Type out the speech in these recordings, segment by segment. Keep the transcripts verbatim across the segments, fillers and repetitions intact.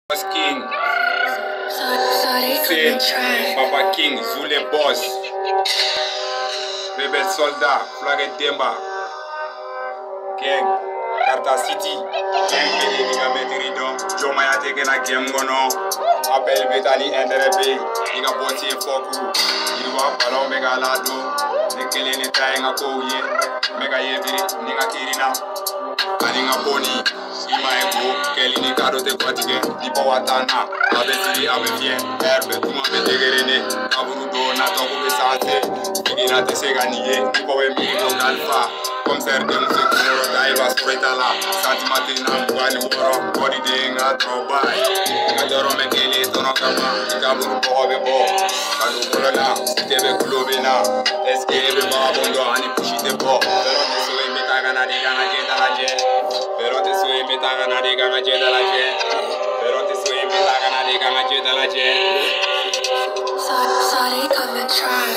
Boss King, Hussein, Papa King, Zule Boss, Rebel Soldat, Flag Demba, Gang, Karta City, Gang Gede Niga Metirido, Jomaya Teken a Game Gono, Appel Betali Enderebe, Niga Boti Foku, Iwa Palom Mega Lado, Nekele Netainga Kouye, Mega Yeviri, Niga Kirina, Aninga Boni, Ima Ego, Kelly ni Kado te Kotige, Nipa Watana, Abesiri Abefien, Herbe Tuma Betegerene, Kaburudo, Natoko Besante, Figina Teseganiye, Nipa Wemino Alpha, Comser de Music Moro, Daiva Suretala, Santimatina, Wani Woro, Body Dinga, Trobai, Nadoro Mekele, Tonokama, Kaburu Bobebo, Kadu Kolola, Tebe Kulobina, Escape Babondo, Ani Pushite Bo, Veronte Sue Metagana di Gana Jedalaje, Veronte Sue Metagana di Gana Jedalaje, Veronte Sue Metagana di Gana Jedalaje. Sorry, come and try.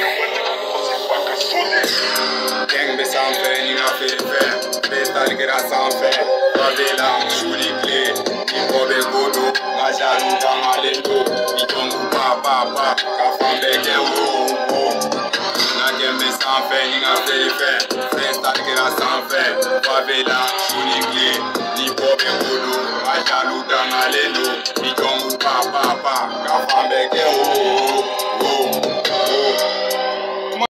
Gang be sans fait, ni na fait fait, Bestal gra sans fait, Favela, Chouli Clé, Nipobe Godo, Majalu dans Alendo, Itongu Papa Papa, Kafambe Gembo, Na gang be sans fait, ni na fait fait, Bestal gra sans fait, Favela, Chouli Clé, Nipobe Godo,